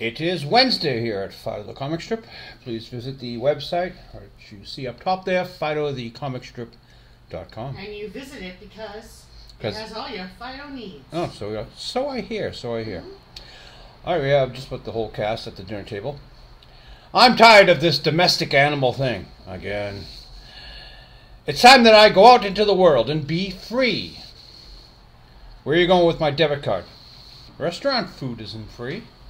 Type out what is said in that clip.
It is Wednesday here at Phydeaux the Comicstrip. Please visit the website, which you see up top there, PhydeauxTheComicstrip.com. And you visit it because it has all your Phydeaux needs. Oh, so I hear. Mm-hmm. All right, we have just about the whole cast at the dinner table. I'm tired of this domestic animal thing again. It's time that I go out into the world and be free. Where are you going with my debit card? Restaurant food isn't free.